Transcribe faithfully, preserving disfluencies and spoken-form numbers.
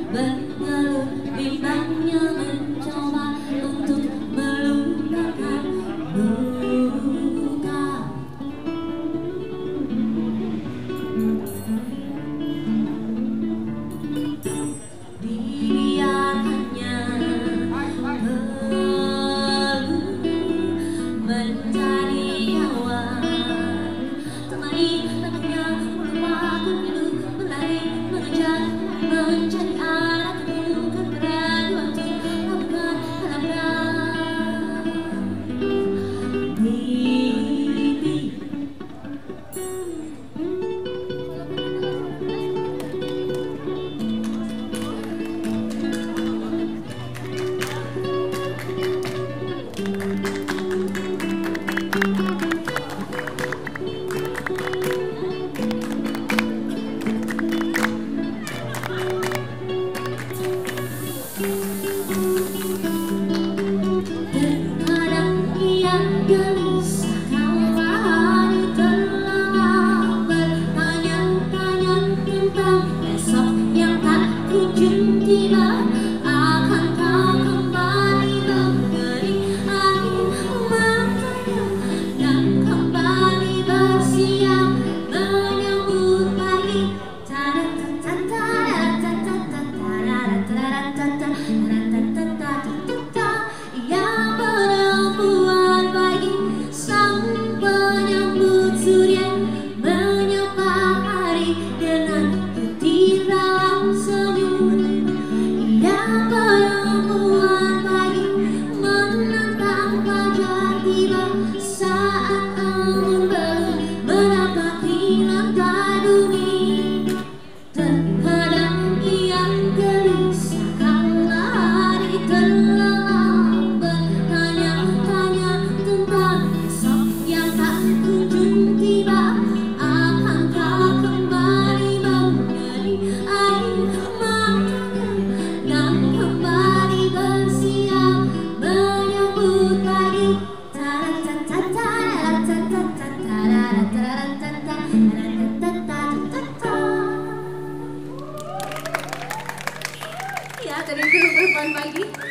Mengeluh bimbangnya mencoba untuk melupakan luka. Dibiarkannya perlu mencari awan, temani lagunya melupakan rindu, berlari mengejar mencari arah, temukan beradu untuk lakukan harapan mimpi. Terkadang ia gelisah kala hari telah bertanya-tanya tentang esok yang tak kunjung tiba. Akankah kembali mengering air matanya dan kembali bersiap menyambut pagi? Ia perempuan pagi, sang penyambut surya, menyapa hari dengan getir dalam senyum. Ia perempuan pagi, menantang fajar tiba saat embun belum menapaki lantai bumi. Terkadang ia gelisah kala hari telah bertanya-tanya tentang esok yang tak kunjung tiba. Akankah kembali mengering air matanya dan kembali bersiap menyambut pagi? Ya, tadi itu perempuan pagi.